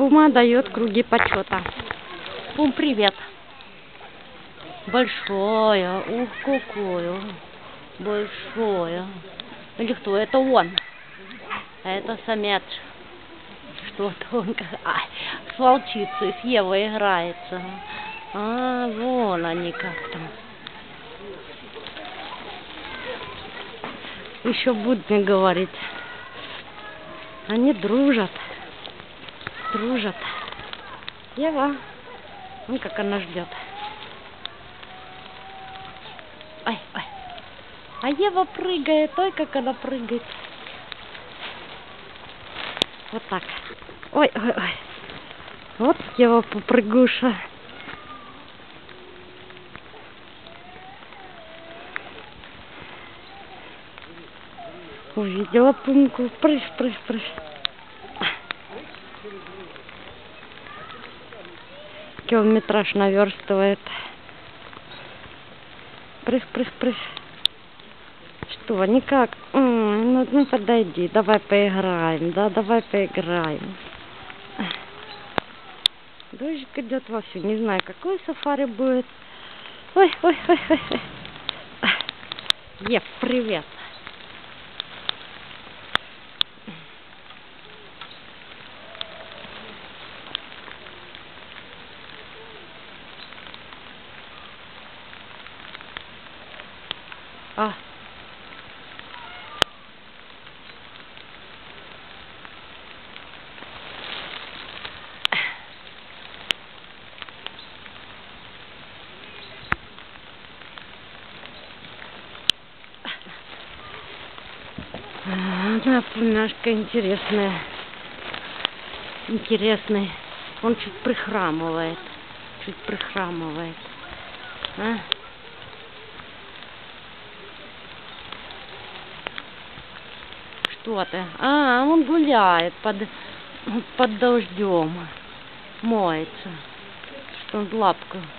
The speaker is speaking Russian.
Пума дает круги почета. Пум, привет. Большое. Ух, какое. Большое. Или кто? Это он. Это самец. Что-то он с волчицей, с Евой играется. А, вон они как там. Еще будут мне говорить. Они дружат. Дружат. Ева. Вон как она ждет. Ай, ай. А Ева прыгает. Ой, как она прыгает. Вот так. Ой, ой, ой. Вот Ева попрыгуша. Увидела Пумку. Прыщ, прыщ, прыщ. Километраж наверстывает. Прыщ, прыщ, прыщ. Что, никак? Ну подойди, давай поиграем, да, давай поиграем. Дождик идет вовсю, не знаю, какой сафари будет. Ой, ой, ой, ой, ой. Ев, привет. А. Да, племяшка интересная. Интересный. Он чуть прихрамывает. Чуть прихрамывает. А? Что ты? А, он гуляет под дождем. Моется. Что он лапку